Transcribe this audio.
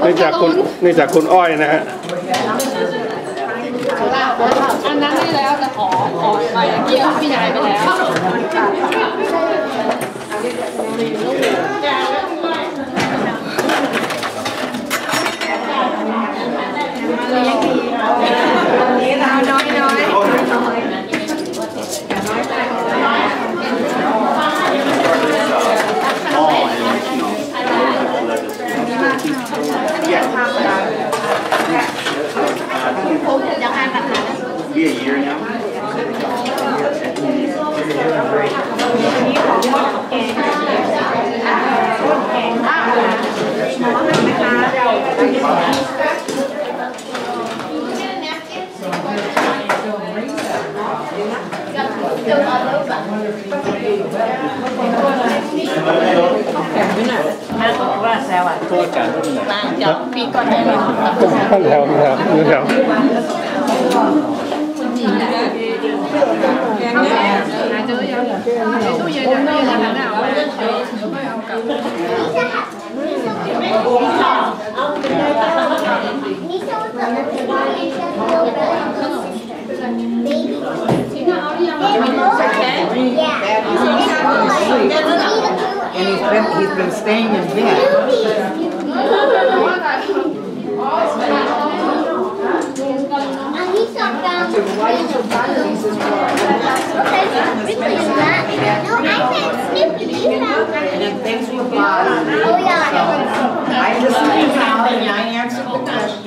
นี่จากคุณอ้อยนะฮะอันนั้นได้แล้วแต่ขอไปเกี่ยวพี่นายไปแล้วนี้เราน้อย Be a year now. ว่าแซวอ่ะตัวการก็เป็นแบบเดี๋ยวปีก่อนได้เลยแถวตู้เย็นแล้วนะเอาไม่เอากลับ And he's been staying in bed. And then things will bother me. I just came out and I answered the question.